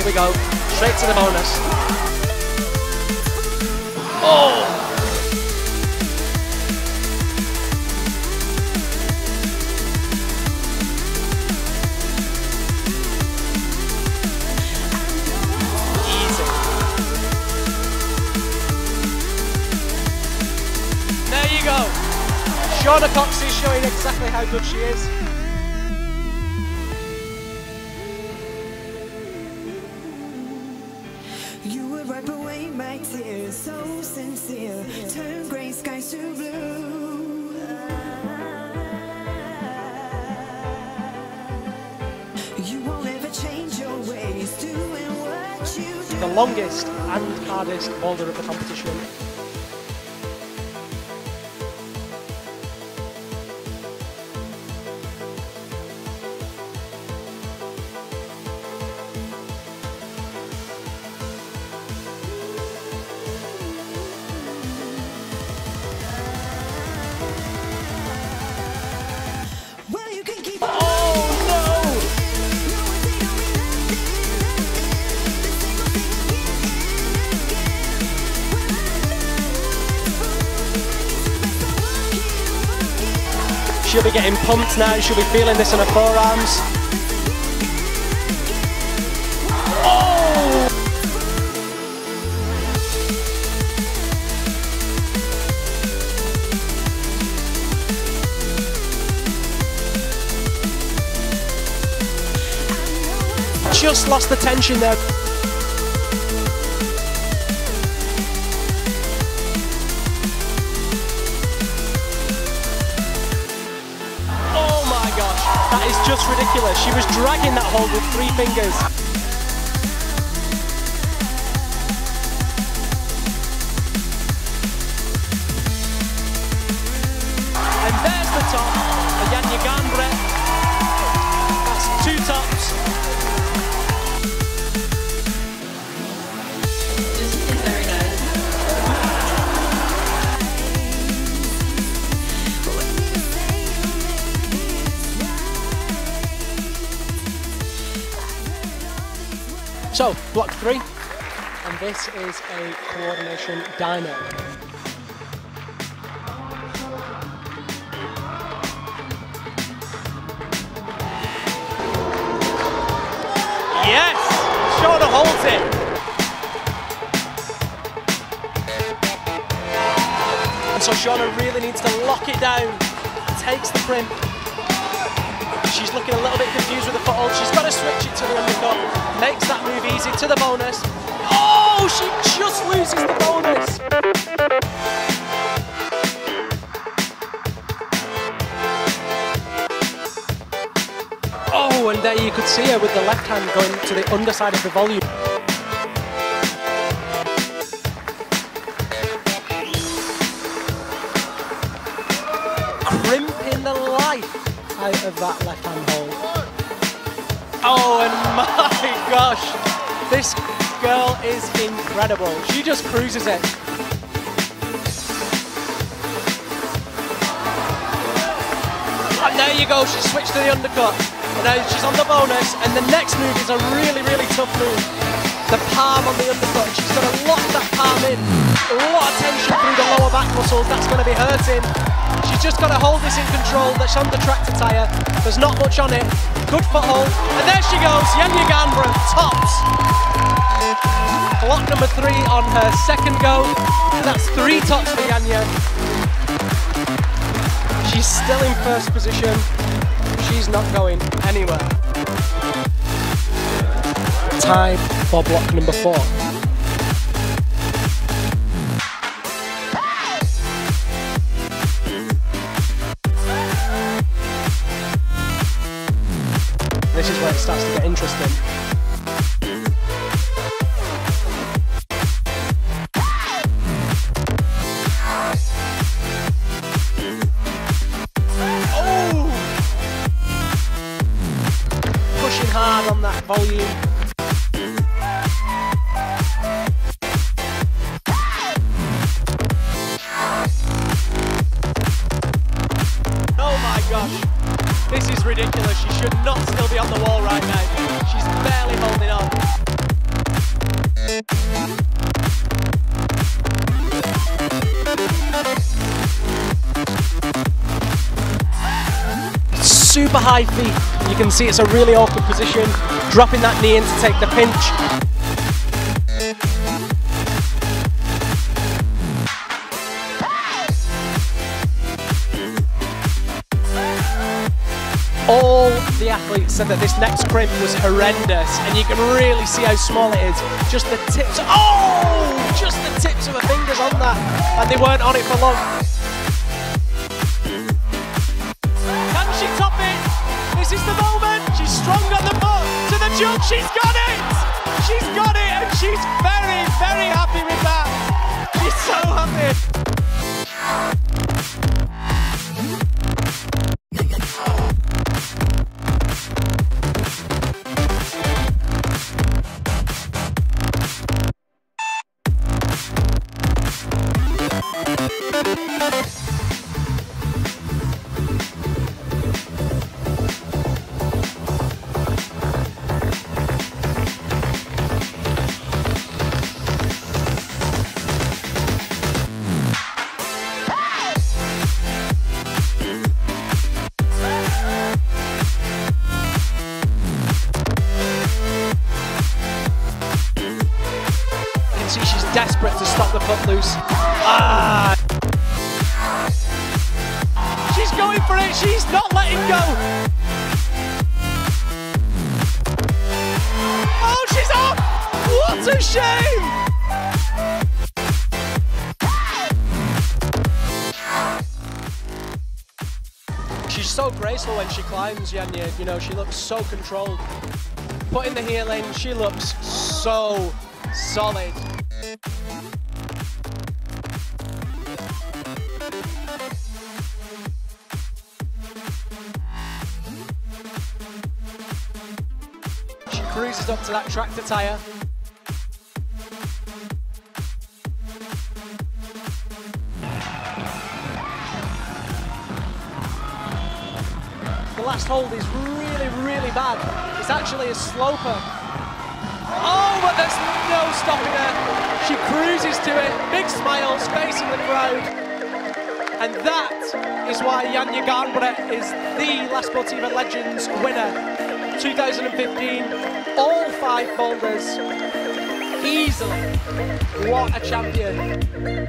we go. Straight to the bonus. Oh! Easy. There you go. Shauna Cox is showing exactly how good she is. You would wipe away my tears, so sincere, turn gray skies to blue. You won't ever change your ways, doing what you do. The longest and hardest boulder of the competition. She'll be getting pumped now, she'll be feeling this in her forearms. Oh! Just lost the tension there. That is just ridiculous. She was dragging that hold with 3 fingers. And there's the top for Janja Garnbret. That's 2 tops. Very nice. So, block 3, and this is a coordination dyno. Yes! Shauna holds it! And so Shauna really needs to lock it down, takes the crimp. She's looking a little bit confused with the foothold. She's got to switch it to the undercut. Makes that move easy to the bonus. Oh, she just loses the bonus. Oh, and there you could see her with the left hand going to the underside of the volume. Crimping the life out of that left hand hold. Oh, and my gosh, this girl is incredible. She just cruises it. And there you go, she switched to the undercut. And now she's on the bonus, and the next move is a really, really tough move. The palm on the undercut. She's got to lock that palm in. A lot of tension through the lower back muscles. That's going to be hurting. She's just got to hold this in control. That's on the tractor tyre. There's not much on it. Good foothold. And there she goes. Janja Garnbret tops. Block number 3 on her second go. That's 3 tops for Janja. She's still in first position. She's not going anywhere. Time for block number 4. This is where it starts to get interesting. Oh! Pushing hard on that volume. Oh my gosh. This is ridiculous. She should not still be on the wall right now. She's barely holding on. super high feet. You can see it's a really awkward position, dropping that knee in to take the pinch. All the athletes said that this next crimp was horrendous, and you can really see how small it is. Just the tips, just the tips of her fingers on that, and they weren't on it for long. Can she top it? This is the moment. She's strong on the foot to the jump. She's got it. She's got it, and she's very, very happy with that. She's so happy. See, she's desperate to stop the foot loose. She's going for it, she's not letting go. Oh, she's off! What a shame! She's so graceful when she climbs, Janja. You know, she looks so controlled. Putting the heel in, she looks so solid. She cruises up to that tractor tyre. The last hold is really, really bad. It's actually a sloper. Oh, but there's no stopping her. She cruises to it, big smiles, facing the crowd. And that is why Janja Garnbret is the La Sportiva Legends winner. 2015, all 5 boulders, easily. What a champion.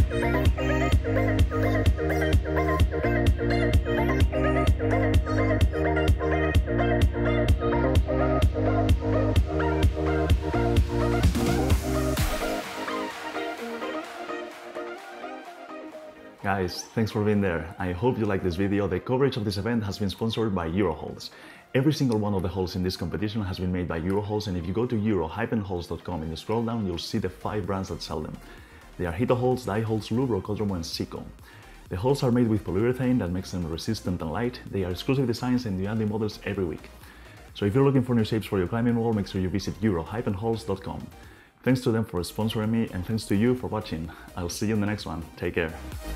Guys, thanks for being there. I hope you like this video. The coverage of this event has been sponsored by Euroholes. Every single one of the holes in this competition has been made by Euroholes, and if you go to euro-holes.com and you scroll down, you'll see the 5 brands that sell them. They are Hito Holes, Dye Holes, Lubro, Codromo, and Seco. The holes are made with polyurethane that makes them resistant and light. They are exclusive designs and you add new models every week. So if you're looking for new shapes for your climbing wall, make sure you visit euro-holes.com. Thanks to them for sponsoring me, and thanks to you for watching. I'll see you in the next one. Take care.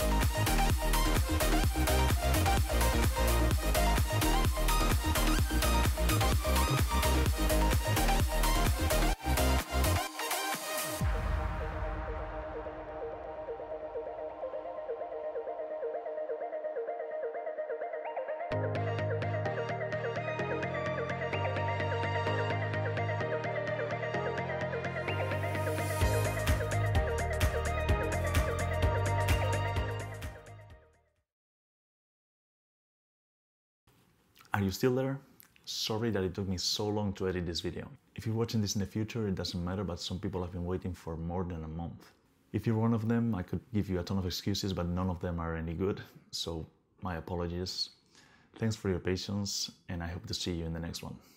Are you still there? Sorry that it took me so long to edit this video. If you're watching this in the future, it doesn't matter, but some people have been waiting for more than a month. If you're one of them, I could give you a ton of excuses, but none of them are any good, so my apologies. Thanks for your patience, and I hope to see you in the next one.